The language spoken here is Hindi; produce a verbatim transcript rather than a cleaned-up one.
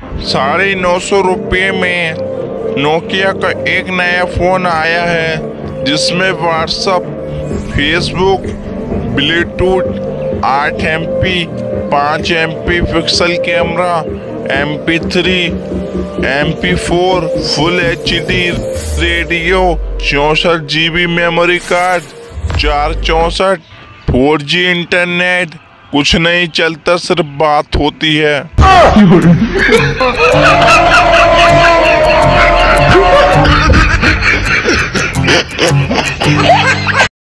साढ़े नौ सौ रुपये में नोकिया का एक नया फोन आया है जिसमें व्हाट्सएप, फेसबुक, ब्लूटूथ, आठ एम पी, पाँच M P pixel camera, M P three, M P four, full H D radio, चौसठ जी बी मेमोरी कार्ड, चार चौसठ, फोर जी इंटरनेट। कुछ नहीं चलता, सिर्फ बात होती है।